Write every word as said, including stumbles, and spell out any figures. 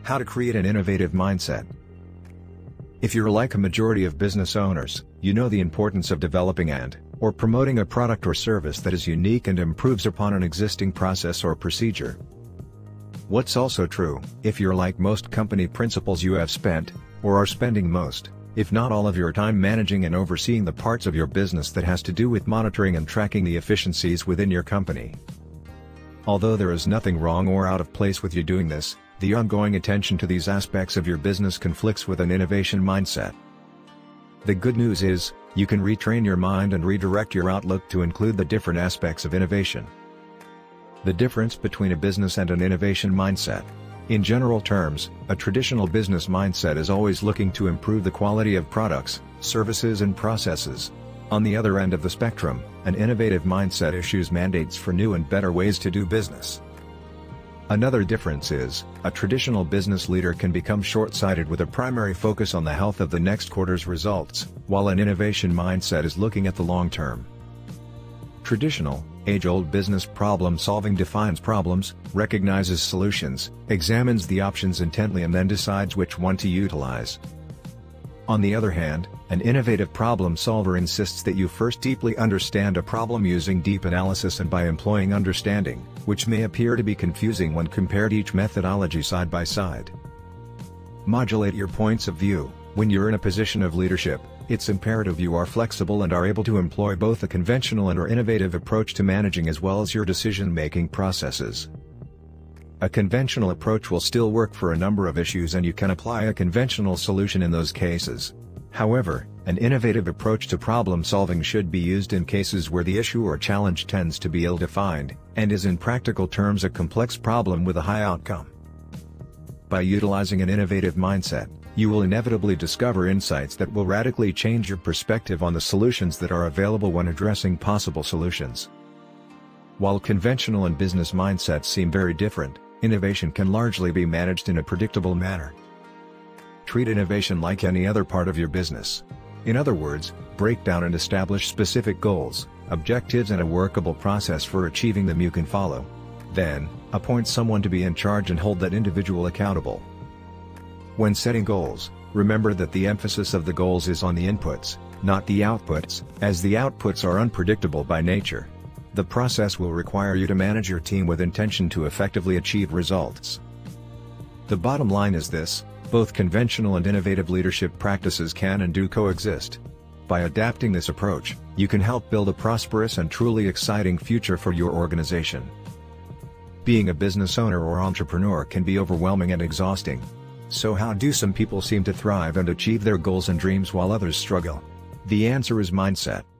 How to create an innovative mindset. If you're like a majority of business owners, you know the importance of developing and, or promoting a product or service that is unique and improves upon an existing process or procedure. What's also true, if you're like most company principals, you have spent, or are spending most, if not all of your time managing and overseeing the parts of your business that has to do with monitoring and tracking the efficiencies within your company. Although there is nothing wrong or out of place with you doing this, the ongoing attention to these aspects of your business conflicts with an innovation mindset. The good news is, you can retrain your mind and redirect your outlook to include the different aspects of innovation. The difference between a business and an innovation mindset. In general terms, a traditional business mindset is always looking to improve the quality of products, services and processes. On the other end of the spectrum, an innovative mindset issues mandates for new and better ways to do business. Another difference is, a traditional business leader can become short-sighted with a primary focus on the health of the next quarter's results, while an innovation mindset is looking at the long term. Traditional, age-old business problem-solving defines problems, recognizes solutions, examines the options intently and then decides which one to utilize. On the other hand, an innovative problem solver insists that you first deeply understand a problem using deep analysis and by employing understanding, which may appear to be confusing when compared each methodology side by side. Modulate your points of view. When you're in a position of leadership, it's imperative you are flexible and are able to employ both a conventional and or innovative approach to managing as well as your decision-making processes. A conventional approach will still work for a number of issues and you can apply a conventional solution in those cases. However, an innovative approach to problem solving should be used in cases where the issue or challenge tends to be ill-defined, and is in practical terms a complex problem with a high outcome. By utilizing an innovative mindset, you will inevitably discover insights that will radically change your perspective on the solutions that are available when addressing possible solutions. While conventional and business mindsets seem very different, innovation can largely be managed in a predictable manner. Treat innovation like any other part of your business. In other words, break down and establish specific goals, objectives and a workable process for achieving them you can follow. Then, appoint someone to be in charge and hold that individual accountable. When setting goals, remember that the emphasis of the goals is on the inputs, not the outputs, as the outputs are unpredictable by nature. The process will require you to manage your team with intention to effectively achieve results. The bottom line is this: both conventional and innovative leadership practices can and do coexist. By adapting this approach, you can help build a prosperous and truly exciting future for your organization. Being a business owner or entrepreneur can be overwhelming and exhausting. So how do some people seem to thrive and achieve their goals and dreams while others struggle? The answer is mindset.